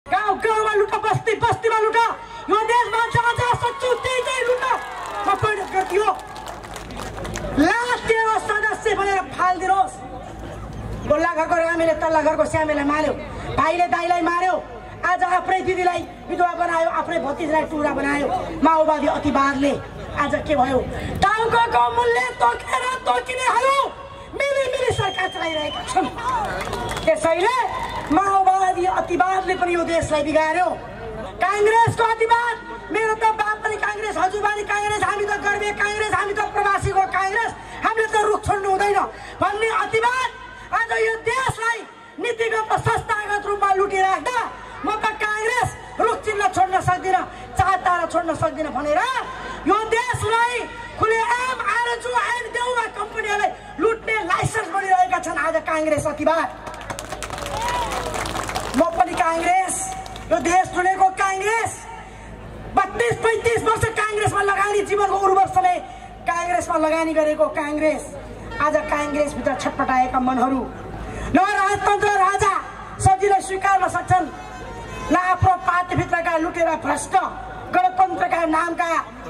गाउँ गाउँमा लुट, बस्ती बस्तीमा लुट, यो देशमा जहाँ जहाँ सक्छु त्यही त्यही लुट म परिणत गरिदियो। लास तेरो सदस्य भनेर फालिदिनुहोस्। गोल्ला घरको रामेले तल्ला घरको श्यामेलाई मार्यो, भाइले दाइलाई मार्यो, आज आफ्नै दिदीलाई विधवा बनायो, आफ्नै भतिजलाई टुरा बनायो। माओवादी अतिवादले आज के भयो? टाउको मूल्य तोकेर तोकिनेहरू मिली सरकार चलाइरहेका छन्। त्यसैले माओवादी अतिवादले पनि यो देशलाई बिगार्यो। कांग्रेसको अतिवाद, मेरो त बाप पनि कांग्रेस, हजुरबानी कांग्रेस, हामी त गर्वे कांग्रेस, हामी त प्रवासीको कांग्रेस, हामीले त रुख छोड्नु हुँदैन भन्ने अतिवाद आज यो देशलाई नीतिगत र संस्थागत रूपमा लुटिराख्दा म त कांग्रेस रुख चिन्ह छोड्न सक्दिन, चाहतारा छोड्न सक्दिन भनेर यो देशलाई खुलेआम आरजु ऐन देउवा कम्पनीहरूलाई लुट्ने लाइसेन्स बनिरहेका छन् आज कांग्रेस अतिवाद। म पनि कांग्रेस, यो देश चुनेको कांग्रेस, 32-35 वर्ष कांग्रेसमा लगानी, जीवनको उर्वर समय कांग्रेसमा लगानी गरेको कांग्रेस आज कांग्रेसभित्र छटपटाएका मनहरू न राजतन्त्र राजा सजिलै स्वीकार्न सक्छन्, न आफ्नो पार्टीभित्रका लुटेर भ्रष्ट गणतन्त्रका नामका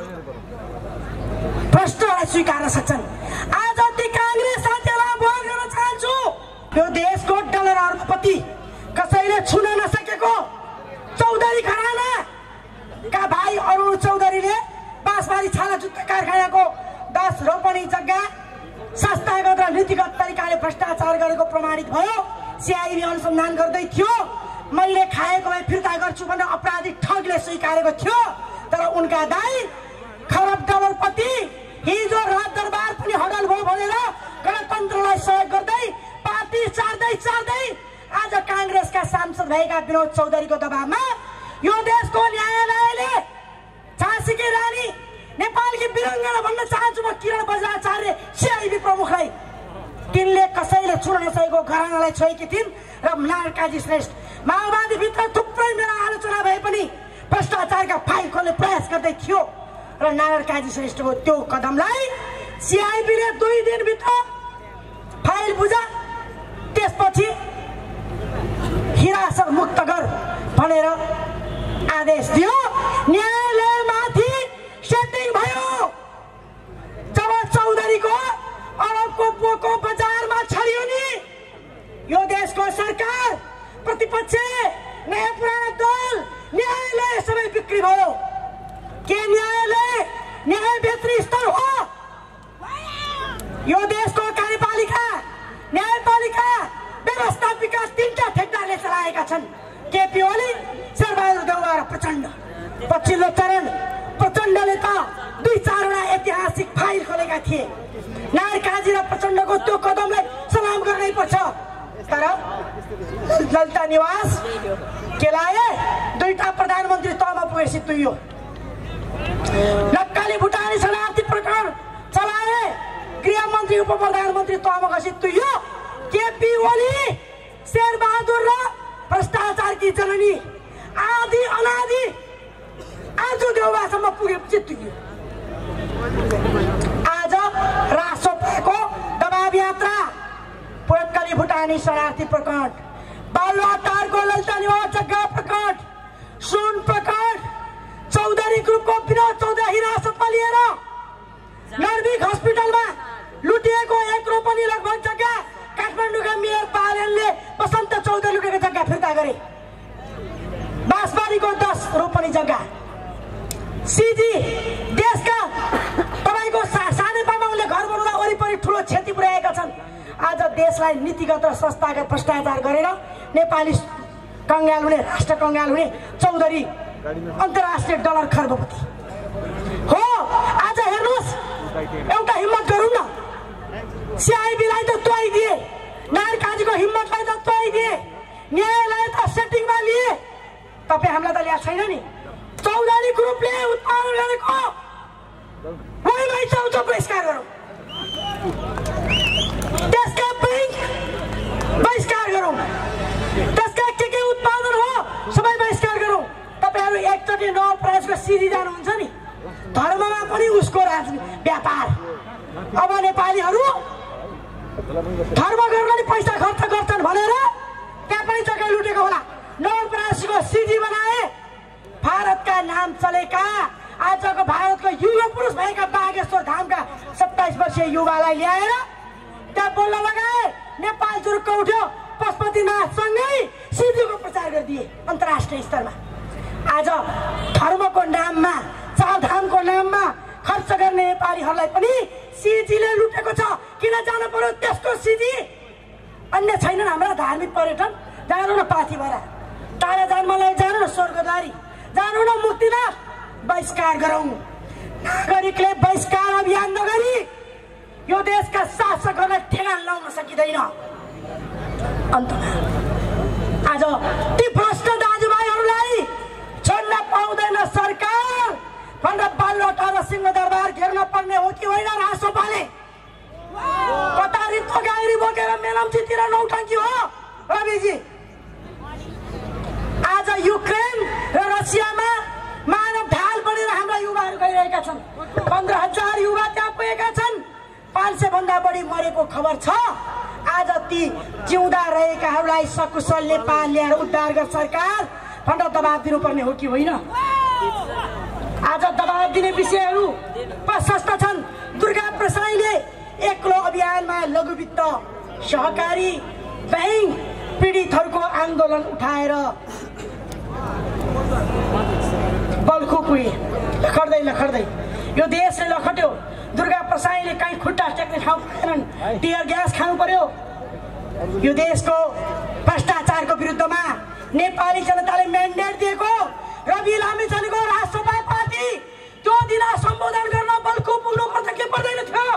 भ्रष्टलाई स्वीकार्न सक्छन्। आज ती कांग्रेस साथीहरूलाई आह्वान गर्न चाहन्छु, यो देशको डलर अर्बपति कसैले छुन नसकेको चौधरी घराना का भाइ अरुण चौधरीले बाँसबारी छाला जुत्ता कारखानाको 10 रोपनी जग्गा संस्थागत र नीतिगत तरिकाले भ्रष्टाचार गरेको प्रमाणित भयो। सिआइबी अनुसन्धान गर्दै थियो, मैले खाएको भए फिर्ता गर्छु भनेर अपराधी ठगले स्वीकारेको थियो। तर उनका दाइ खरब डलरपति हिजो रात दरबार पनि हडल भयो भनेर गणतन्त्रलाई सहयोग गर्दै पार्टी चार्दै आज कांग्रेसका सांसद भएका विनोद चौधरीको दबावमा यो देशको न्यायालयले झाँसीकी रानी नेपालकी वीराङ्गना भन्न चाहन्छु म किरण बज्राचार्य सिआइबी प्रमुखलाई, तिनले कसैले छुन नसकेको घरानालाई छोएकी थिइन् र नारायण काजी श्रेष्ठ माओवादी भित्र थुप्रै मेरा आलोचना भए पनि भ्रष्टाचारका फाइल खोल्ने प्रयास गर्दै थियो र नारायण काजी श्रेष्ठको त्यो कदमलाई सिआइबीले 2 दिनभित्र फाइल बुझा, त्यसपछि हिरासत मुक्त गर भनेर आदेश दियो। न्यायालयमाथि सेटिङ भयो। जब चौधरीको अरबको बोको बजारमा छरियो नि यो देशको सरकार, प्रतिपक्ष, नयाँ पुरानो दल, न्यायालय सबै बिक्री भयो। के न्यायालय न्यायभित्री स्थल हो? यो देशको कार्यपालिका, न्यायपालिका, व्यवस्थापिका 3टा ठेक्दारले चलाएका छन्, केपी ओली, शेरबहादुर देउवा र प्रचण्ड। पछिल्लो चरण प्रचण्डले त 2-4 वटा ऐतिहासिक फाइल खोलेका थिए। नारायण काजी र प्रचण्डको त्यो कदमलाई सलाम गर्नै पर्छ। तर ललिता निवास केलाए 2टा प्रधानमन्त्री तहमा पुगेपछि तुइयो। नक्कली भुटानी शरणार्थी प्रकरण चलाए, गृहमन्त्री उप प्रधानमन्त्री तहमा गएपछि तुइयो। केपी ओली, शेरबहादुर र भ्रष्टाचारकी जननी आदि अनादि आज देउवासम्म पुगेपछि तुइयो। आज रासोपाको दबाव यात्रा, नक्कली भुटानी शरणार्थी प्रकरण, बालुवाटारको ललिता निवास जग्गा प्रकरण, सुन प्रकरण, चौधरी ग्रुपको विनोद चौधरी हिरासतमा लिएर नर्भिक हस्पिटलमा लुटिएको 1 रोपनी लगभग जग्गा काठमाडौँका मेयर पालनले बसन्त चौधरी लुटेको जग्गा फिर्ता गरे। बाँसबारीको 10 रोपनी जग्गा, सिजी देशका तपाईको सानै बाबाले घर बनाउँदा वरिपरि ठुलो क्षति पुर्याएका छन्। आज देशलाई नीतिगत र संस्थागत भ्रष्टाचार गरेर नेपाली कंगाल हुने, राष्ट्र कंगाल हुने चौधरी अन्तर्राष्ट्रिय डलर खर्बपति हो। आज हेर्नुहोस्, एउटा हिम्मत गरौँ न, सिआइबीलाई त तोइदिए, नारायण काजीको हिम्मतलाई त तोइदिए, न्यायालय त सेटिङमा लिए, तपाईँ हामीलाई त ल्याएको छैन नि। चौधरी ग्रुपले उत्पादन गरेको वहीँमै चौचो बहिष्कार गरौँ, त्यसका बैंक बहिष्कार गरौँ, त्यसका के उत्पादन हो सबै बहिष्कार गरौँ। तपाईँहरू एकचोटि नवल प्रयासको सिधी जानुहुन्छ नि, धर्ममा पनि उसको व्यापार। अब नेपालीहरू धर्म गर्न नि पैसा खर्च गर्छन् भनेर त्यहाँ पनि जग्गा लुटेको होला। नवलपरासीको सिजी बनाए। भारतका नाम चलेका आजको भारतको युवा पुरुष भएका बागेश्वर धामका 27 वर्षीय युवालाई ल्याएर त्यहाँ बोल्न लगाए। नेपाल जुरुक्क उठ्यो। पशुपतिनाथसँगै सिजीको प्रचार गरिदिए अन्तर्राष्ट्रिय स्तरमा। आज धर्मको नाममा, चारधामको नाममा खर्च गर्ने नेपालीहरूलाई पनि सिजीले लुटेको छ। किन जानु पर्यो त्यसको सिजी? अन्य छैनन् हाम्रा धार्मिक पर्यटन। जानु न पाथिभरा, टाढा जान्मलाई जानु न स्वर्गद्वारी, जानु न मुक्तिनाथ। बहिष्कार गरौँ। नागरिकले बहिष्कार अभियान नगरी यो देशका शासकहरूलाई ठेगान लाउन सकिँदैन। अन्तमा आज ती भ्रष्ट दाजुभाइहरूलाई छोड्न पाउँदैन सरकार भनेर बालुवाटा र सिंहदरबार घेर्न पर्ने हो कि होइन? रासोपाले कतारी थोगाइरी बोकेर मेलम्चीतिर नौटङ्की हो रविजी। आज युक्रेन र रसियामा मानव ढाल बढेर हाम्रा युवाहरू गइरहेका छन्। 15,000 युवा त्यहाँ पुगेका छन्। 500 भन्दा बढी मरेको खबर छ। आज ती जिउँदा रहेकाहरूलाई सकुशल नेपाल ल्याएर उद्धार गर सरकार भनेर दबाब दिनुपर्ने हो कि होइन? आज दबाब दिने विषयहरू प्रशस्त छन्। दुर्गा प्रसाईले एक्लो अभियानमा लघुवित्त सहकारी ब्याङ्क पीडितहरूको आन्दोलन उठाएर बल्खु पुगे। लखड्दै यो देशले लखट्यो। दुर्गा प्रसाईले कहीँ खुट्टा टेक्ने ठाउँ पाएनन्। टियर ग्यास खानु पर्यो। यो देशको भ्रष्टाचारको विरुद्धमा नेपाली जनताले म्यान्डेट दिएको रवि लामिछानेको राष्ट्रपा पार्टी त्यो दिन सम्बोधन गर्न बल्खु पुग्नु पर्छ के पर्दैन थियो?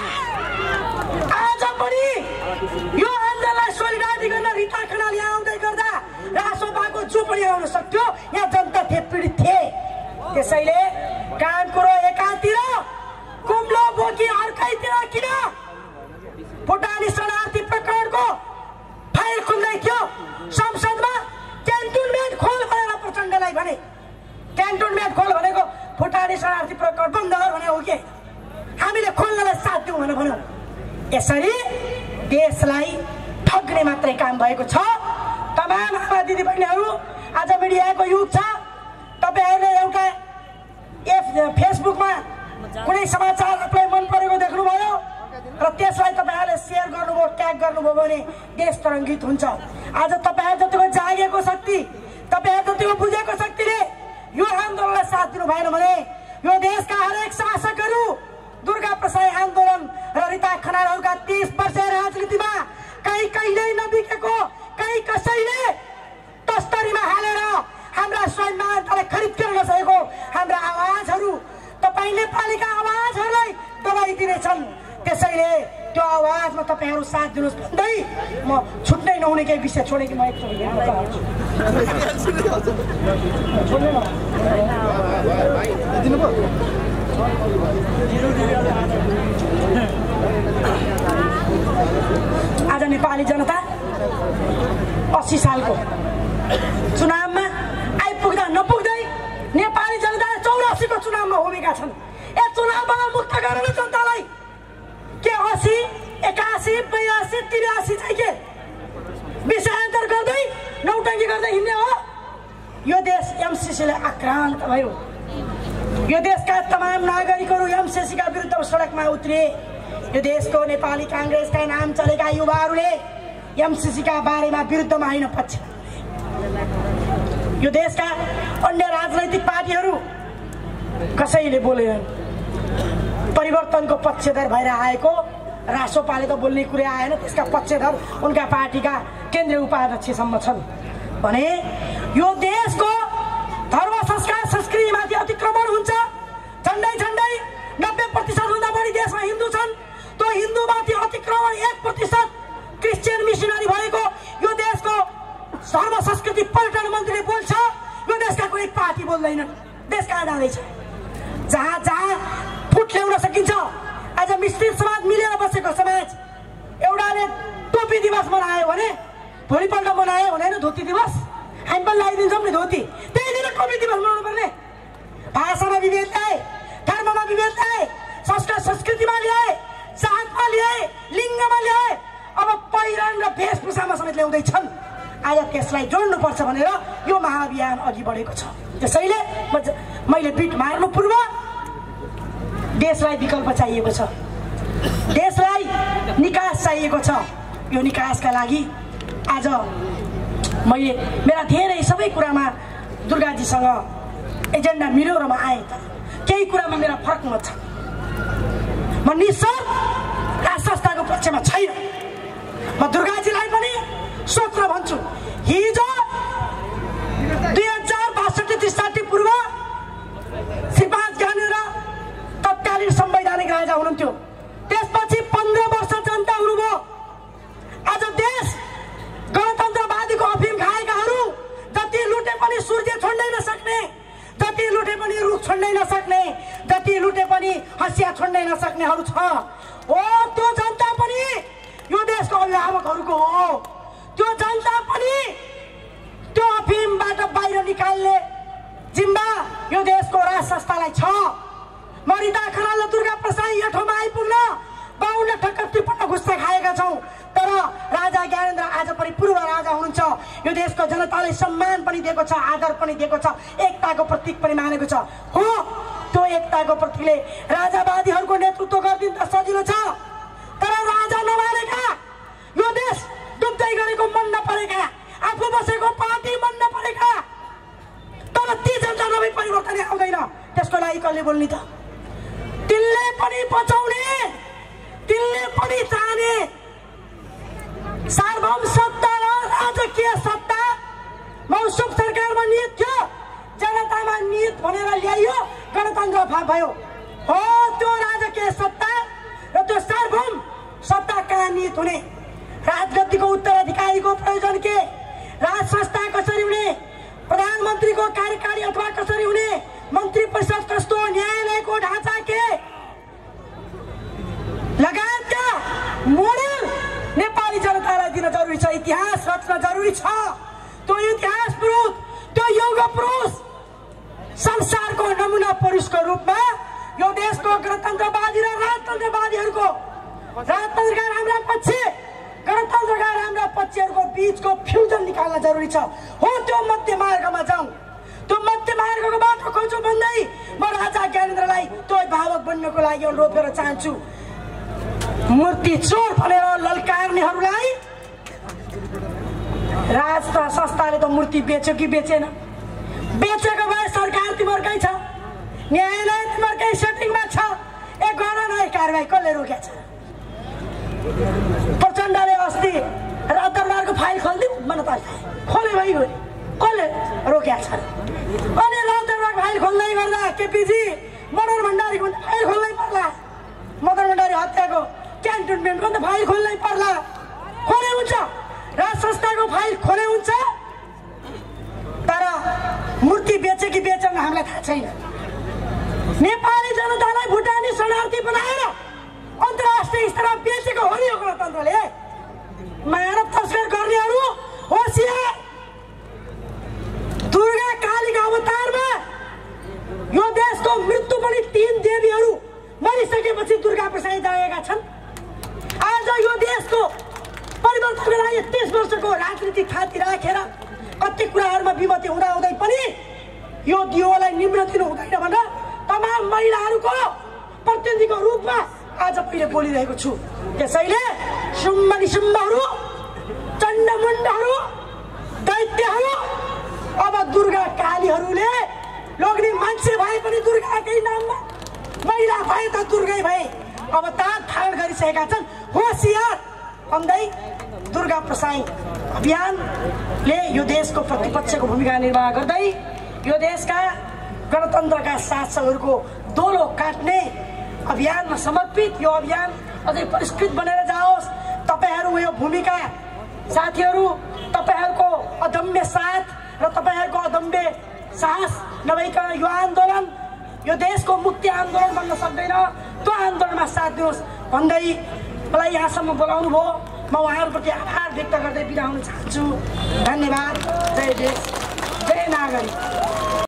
आज पनि यो आन्दोलनलाई सोलिडारिटी गर्न रिता खनाल यहाँ आउँदै गर्दा राष्ट्रपाको जो पनि आउन सक्थ्यो। यहाँ जनता थिए, पीडित थिए। त्यसैले काम कुरो एकातिर, कुम्लो बोकी अर्कैतिर किन? भुटानी शरणार्थी प्रकरणको फाइल खुल्दै थियो। संसदमा क्यान्टोनमेन्ट खोल भनेर प्रचण्डलाई भने। क्यान्टोनमेन्ट खोल भनेको भुटानी शरणार्थी प्रकरण बन्द गर भने हो कि? हामीले खोल्नलाई साथ दिउँ भनेर भन्यौँ। यसरी देशलाई ठग्ने मात्रै काम भएको छ। तमाम आमा दिदीबहिनीहरू, आज मिडियाको युग छ। तपाईँहरूले एउटा फेसबुकमा कुनै समाचार आफूलाई मन परेको देख्नुभयो र त्यसलाई तपाईँहरूले सेयर गर्नुभयो, ट्याग गर्नुभयो भने देश तरङ्गित हुन्छ। आज तपाईँहरू जतिको जागेको शक्ति, तपाईँहरू जतिको बुझेको शक्तिले यो आन्दोलनलाई साथ दिनु भएन भने यो देशका हरेक शासकहरू दुर्गा प्रसाई आन्दोलन र रिता खनालहरूका 30 वर्ष राजनीतिमा कहीँ नबिकेको, कहीँ कसैले तस्तरीमा हालेर हाम्रा स्वाभिमानतालाई खरिद गर्न नसकेको हाम्रा आवाजहरू तपाईँ नेपालीका आवाजहरूलाई दबाइदिनेछन्। त्यसैले त्यो आवाजमा तपाईँहरू साथ दिनुहोस् भन्दै म छुट्नै नहुने केही विषय छोडेँ कि म एकचोटि हेर्न चाहन्छु। आज नेपाली जनता 80 सालको चुनावमा आइपुग्दा नपुग्दै नेपाली जनता 84 को चुनावमा होमेका छन्। ए चुनावबाट मुक्त गरेर जनतालाई के 80, 81, 82, 83 चाहिँ के विषयान्तर गर्दै नौटङ्की गर्दै हिँड्ने हो? यो देश एमसीसीले आक्रान्त भयो। यो देशका तमाम नागरिकहरू एमसीसीका विरुद्ध सडकमा उत्रिए। यो देशको नेपाली काङ्ग्रेसका नाम चलेका युवाहरूले एमसीसीका बारेमा विरुद्धमा होइन, पक्ष। यो देशका अन्य राजनैतिक पार्टीहरू कसैले बोलेनन्। परिवर्तनको पक्षधर भएर आएको रासोपाले त बोल्ने कुरै आएन। त्यसका पक्षधर उनका पार्टीका केन्द्रीय उपाध्यक्षसम्म छन् भने यो देशको धर्म संस्कार संस्कृतिमाथि अतिक्रमण हुन्छ। झन्डै 90% भन्दा बढी देशमा हिन्दू छन्। त्यो हिन्दूमाथि अतिक्रमण 1% क्रिस्चियन मिसनरी भएको यो देशको धर्म संस्कृति पर्यटन मन्त्रीले बोल्छ। यो देशका कुनै पार्टी बोल्दैनन्। देश कहाँ जाँदैछ? जहाँ फुट ल्याउन सकिन्छ। आज मिश्रित समाज मिलेर बसेको समाज एउटाले टोपी दिवस मनायो भने भोलिपल्ट मनायो हुँदैन धोती दिवस? हामी पनि लगाइदिन्छौँ नि धोती। त्यही दिन टोपी दिवस मनाउनु पर्ने? भाषामा विभेद ल्याए, धर्ममा विभेद ल्याए, संस्कार संस्कृतिमा ल्याए, जातमा ल्याए, लिङ्गमा ल्याए, अब पहिरन र वेशभूषामा समेत ल्याउँदैछन्। आज त्यसलाई जोड्नुपर्छ भनेर यो महाअभियान अघि बढेको छ। त्यसैले मैले बिट मार्नु पूर्व देशलाई विकल्प चाहिएको छ, देशलाई निकास चाहिएको छ। यो निकासका लागि आज मैले मेरा धेरै सबै कुरामा दुर्गाजीसँग एजेन्डा मिल्यो र म आएँ। त केही कुरामा मेरा फरक मत छ। म निश्चय राज संस्थाको पक्षमा छैन। म दुर्गाजीलाई पनि सोच्न भन्छु, हिजो 2062-63 पूर्व श्रीपाद ज्ञानेन्द्र तत्कालीन संवैधानिक राजा हुनुहुन्थ्यो। त्यसपछि 15 वर्ष जनता हुनुभयो। आज देश गणतन्त्रवादीको अफिम खाएकाहरू जति लुटे पनि सूर्य छोड्नै नसक्ने, जति लुटे पनि रुख छोड्नै नसक्ने, जति लुटे पनि हँसिया छोड्नै नसक्नेहरू छ। हो त्यो जनता पनि यो देशको अभिभावकहरूको हो। त्यो जनता पनि त्यो अफिमबाट बाहिर निकाल्ने जिम्मा यो देशको राज संस्थालाई छ। मरिदा खनाल र दुर्गा प्रसाद यो ठाउँमा आइपुग्न 52 ठक्कर 53 घुस्सा खाएका छौँ। तर राजा ज्ञानेन्द्र आज पनि पूर्व राजा हुनुहुन्छ। यो देशको जनताले सम्मान पनि दिएको छ, आदर पनि दिएको छ, एकताको प्रतीक पनि मानेको छ। हो त्यो एकताको प्रतीकले राजावादीहरूको नेतृत्व गरिदिन त सजिलो छ, तर राजा नमानेका, यो देश डुब्दै गरेको मन नपरेका, आफू बसेको पार्टी मन नपरेका, तर ती जनता नभई परिवर्तन आउँदैन। त्यसको लागि कसले बोल्ने त? तिनले पनि बचाउने, तिनले पनि चाहने सार्वभौम सत्ता र राजकीय सत्ता मौसुम सरकारमा निहित थियो, जनतामा निहित भनेर ल्याइयो, गणतन्त्र भयो। हो त्यो राजकीय सत्ता र त्यो सार्वभौम सत्ता कहाँ निहित हुने? राजगद्दीको उत्तराधिकारीको प्रयोजन के? राज संस्था कसरी हुने? प्रधानमन्त्रीको कार्यकारी अथवा कसरी हुने? मन्त्री परिषद कस्तो? न्यायालयको ढाँचा के लगायतका मोडल नेपाली जनतालाई दिन जरुरी छ। इतिहास रच्न जरुरी छ। त्यो इतिहास पुरुष, त्यो युग पुरुष संसारको नमुना पुरुषको रूपमा यो देशको गणतन्त्रवादी र राजतन्त्रवादीहरूको, राजतन्त्रका राम्रा पक्ष, गणतन्त्रका राम्रा पक्षहरूको बीचको फ्युजन निकाल्न जरुरी छ। हो त्यो मध्य मार्गमा जाउँ, त्यो मध्य मार्गको बाटो खोज्छु भन्दै म राजा ज्ञानेन्द्रलाई त्यो अभिभावक बन्नको लागि अनुरोध गर्न चाहन्छु। मूर्ति चोर भनेर ललकार्नेहरूलाई राज संस्थाले त मूर्ति बेच्यो कि बेचेन? बेचेको भए सरकार तिमीहरूकै छ, न्यायालय तिमीहरूकै सेटिङमा छ। एक गर न कारवाही कसले रोकेको छ? प्रचण्डले अस्ति दरबारको फाइल खोलिदिउँ मन त खोले भइगयो, कसले रोकेको छ? अनि दरबारको फाइल खोल्दै गर्दा केपीजी मदन भण्डारीको फाइल खोल्नै पर्ला, मदन भण्डारी हत्याको क्यान्टोनमेन्टको त फाइल खोल्नै पर्ला। खोले हुन्छ, राज संस्थाको फाइल खोले हुन्छ, तर मूर्ति बेचे कि बेचेन हामीलाई थाहा छैन। नेपाली जनतालाई भुटानी शरणार्थी बनाएर अन्तर्राष्ट्रिय स्तरमा बेचेको हो नि यो गणतन्त्रले। मानव तस्कर गर्नेहरू होसियार। दुर्गा कालीको अवतारमा यो देशको मृत्यु पनि 3 देवीहरू मरिसकेपछि दुर्गा प्रसाद जाएका छन्। आज यो देशको परिवर्तनको लागि 30 वर्षको राजनीतिक थाती राखेर कति कुराहरूमा विमति हुँदाहुँदै पनि यो दियोलाई निम्न दिनु हुँदैन भनेर तमाम महिलाहरूको प्रतिनिधिको रूपमा आज पहिले बोलिरहेको छु। त्यसैले शुम्भ निशुम्भहरू, चण्डमुण्डहरू, दैत्यहरू, अब दुर्गा कालीहरूले लोग्ने मान्छे भए पनि दुर्गाकै नाममा, महिला भए त दुर्गै भए अवतार धारण गरिसकेका छन्। होसियार भन्दै दुर्गा प्रसाद अभियानले यो देशको प्रतिपक्षको भूमिका निर्वाह गर्दै यो देशका गणतन्त्रका शासकहरूको दोलो काट्ने अभियानमा समर्पित यो अभियान अझै परिष्कृत बनेर जाओस्। तपाईहरू यो भूमिका साथीहरू, तपाईहरूको अदम्य साथ र तपाईहरूको अदम्य साहस नभइकन यो आन्दोलन यो देशको मुक्ति आन्दोलन बन्न सक्दैन। त्यो आन्दोलनमा साथ दिनुहोस् भन्दै मलाई यहाँसम्म बोलाउनु भयो। म उहाँहरूप्रति आभार व्यक्त गर्दै बिदा हुन चाहन्छु। धन्यवाद। जय देश, जय नागरिक।